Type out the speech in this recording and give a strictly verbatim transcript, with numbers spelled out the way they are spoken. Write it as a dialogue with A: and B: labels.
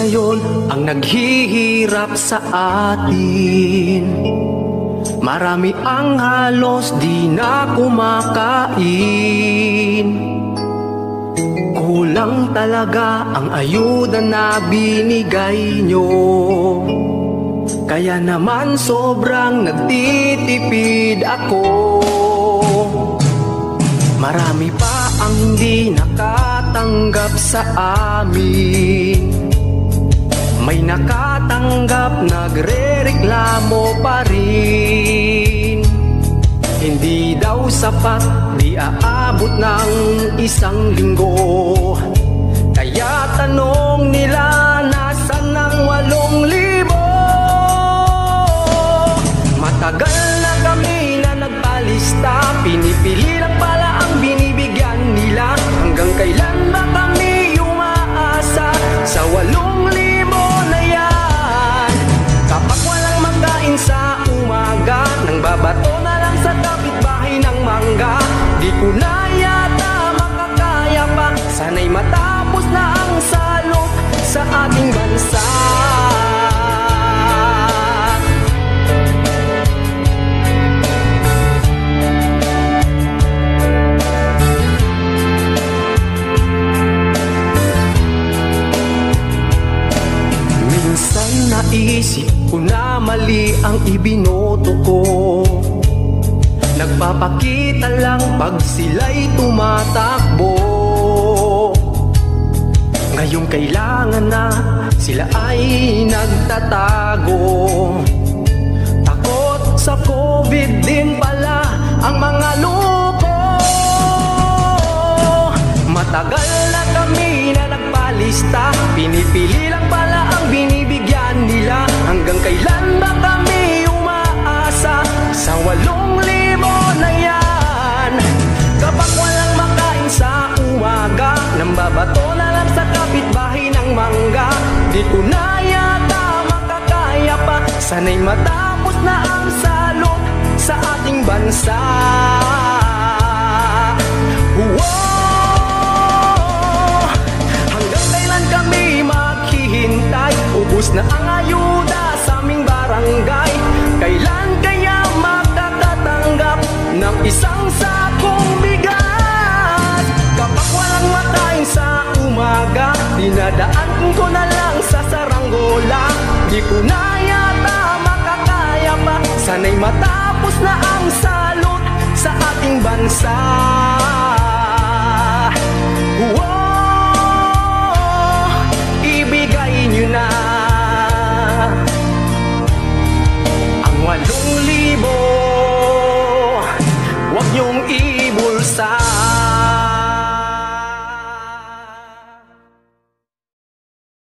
A: ngayon ang naghihirap sa atin. Marami ang halos di na kumakain. Kulang talaga ang ayuda na binigay nyo. Kaya naman sobrang nagtitipid ako. Marami pa ang hindi nakatanggap sa amin. May nakatanggap, nagre-reklamo pa rin. Hindi daw sapat, di aabot ng isang linggo. Kaya tanong nila, nasan ang walong libo? Matagal na kami na nagpalista, pinipili lang pala ang binibigyan nila. Hanggang kailan ba kami umaasa sa walong libo na yan? Kapag walang magkain sa umaga, nang babato na lang sa kapitbahay ng mangga. Di ko na yata makakaya pa, sana'y matapos na ang salot sa ating bansa. Minsan naisip ko na mali ang ibinoto ko. Nagpapakita lang pag sila'y tumatakbo. Ngayong kailangan na, sila ay nagtatago. Takot sa COVID din pala ang mga loko. Matagal na kami na nagpalista, pinipili lang pala ang binibigyan nila. Hanggang kailan ba kami umaasa sa walong libo na yan? Kapag walang makain sa umaga, nang babato na lang sa kapitbahay ng mangga. Di ko na yata makakaya pa, sana'y matapos na ang salot sa ating bansa. Wow! Hanggang kailan kami maghihintay? Ubus na ang ayuda sa aming barangay. Kailan kaya makakatanggap ng isang sakong bigas? Kapag walang makain sa umaga, dinadaan ko na lang sa saranggola. Di ko na yata makakaya pa, sana'y matapos na ang salo